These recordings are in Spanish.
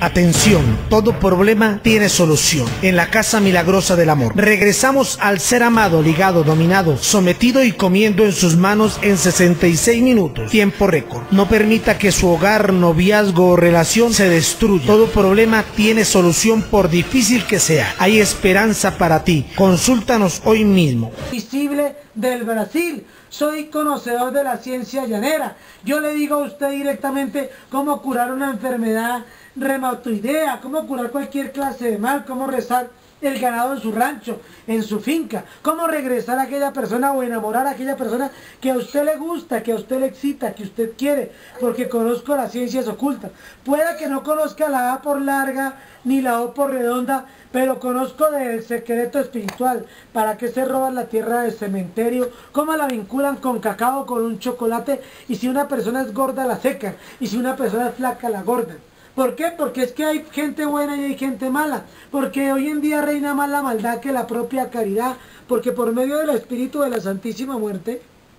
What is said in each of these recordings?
Atención, todo problema tiene solución. En la Casa Milagrosa del Amor. Regresamos al ser amado, ligado, dominado, sometido y comiendo en sus manos en 66 minutos. Tiempo récord. No permita que su hogar, noviazgo o relación se destruya. Todo problema tiene solución por difícil que sea. Hay esperanza para ti. Consúltanos hoy mismo. Visible del Brasil. Soy conocedor de la ciencia llanera. Yo le digo a usted directamente cómo curar una enfermedad reumatoidea, cómo curar cualquier clase de mal, cómo rezar el ganado en su rancho, en su finca, cómo regresar a aquella persona o enamorar a aquella persona que a usted le gusta, que a usted le excita, que usted quiere, porque conozco las ciencias ocultas. Pueda que no conozca la A por larga ni la O por redonda, pero conozco del secreto espiritual, para qué se roban la tierra del cementerio, cómo la vinculan con cacao, con un chocolate, y si una persona es gorda la secan, y si una persona es flaca la gordan. ¿Por qué? Porque es que hay gente buena y hay gente mala. Porque hoy en día reina más la maldad que la propia caridad. Porque por medio del espíritu de la Santísima Muerte,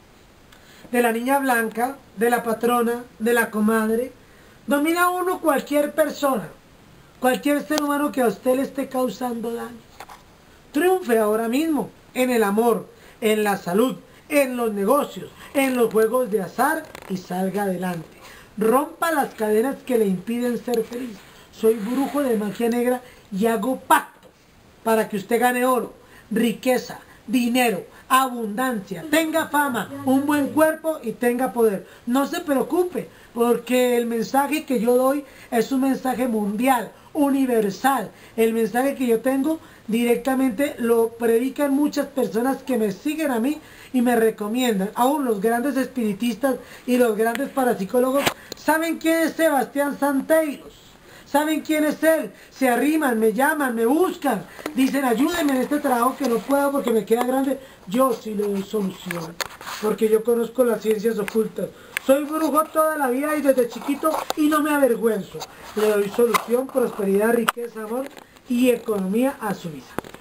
de la Niña Blanca, de la patrona, de la comadre, domina uno cualquier persona, cualquier ser humano que a usted le esté causando daño. Triunfe ahora mismo en el amor, en la salud, en los negocios, en los juegos de azar y salga adelante. Rompa las cadenas que le impiden ser feliz. Soy brujo de magia negra y hago pacto para que usted gane oro, riqueza, dinero, abundancia, tenga fama, un buen cuerpo y tenga poder. No se preocupe, porque el mensaje que yo doy es un mensaje mundial, universal. El mensaje que yo tengo directamente lo predican muchas personas que me siguen a mí y me recomiendan. Aún los grandes espiritistas y los grandes parapsicólogos saben quién es Sebastián Santeiros, saben quién es él, se arriman, me llaman, me buscan, dicen ayúdenme en este trabajo que no puedo porque me queda grande. Yo sí le doy solución, porque yo conozco las ciencias ocultas. Soy brujo toda la vida y desde chiquito y no me avergüenzo. Le doy solución, prosperidad, riqueza, amor y economía a su vida.